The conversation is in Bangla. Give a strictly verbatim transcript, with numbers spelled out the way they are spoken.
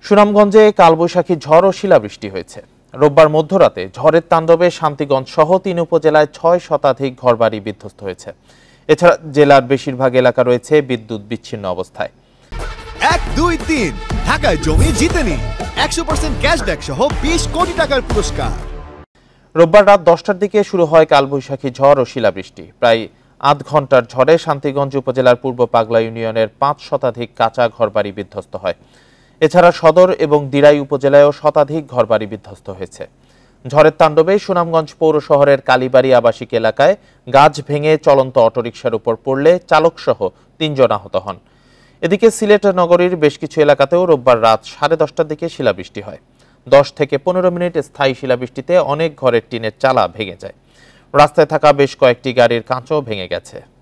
সুনামগঞ্জে কালবৈশাখী ঝড় ও শিলাবৃষ্টি হয়েছে। রোববার মধ্যরাতে ঝড়ের তাণ্ডবে শান্তিগঞ্জ সহ তিন উপজেলায় ছয় শতাধিক ঘরবাড়ি বিধ্বস্ত হয়েছে। এছাড়া জেলার বেশিরভাগ এলাকা রয়েছে বিদ্যুৎ বিচ্ছিন্ন অবস্থায়। এক দুই তিন ঢাকায় জমি জিতে নিন একশো পার্সেন্ট ক্যাশব্যাক সহ বিশ কোটি টাকার পুরস্কার। রোববার রাত দশটার দিকে শুরু হয় কালবৈশাখী ঝড় ও শিলাবৃষ্টি। প্রায় আধ ঘন্টার ঝড়ে শান্তিগঞ্জ উপজেলার পূর্ব পাগলা ইউনিয়নের পাঁচ শতাধিক কাঁচা ঘরবাড়ি বিধ্বস্ত হয়। এছাড়া সদর এবং দিরাই উপজেলায়ও শতাধিক ঘরবাড়ি বিধ্বস্ত হয়েছে। ঝড়ের তাণ্ডবে সুনামগঞ্জ পৌর শহরের কালীবাড়ি আবাসিক এলাকায় গাছ ভেঙে চলন্ত অটোরিকশার উপর পড়লে চালকসহ তিনজন আহত হন। এদিকে সিলেট নগরীর বেশ কিছু এলাকাতেও রোববার রাত সাড়ে দশটার দিকে শিলাবৃষ্টি হয়। দশ থেকে পনেরো মিনিট স্থায়ী শিলাবৃষ্টিতে অনেক ঘরের টিনের চালা ভেঙে যায়। রাস্তায় থাকা বেশ কয়েকটি গাড়ির কাঁচও ভেঙে গেছে।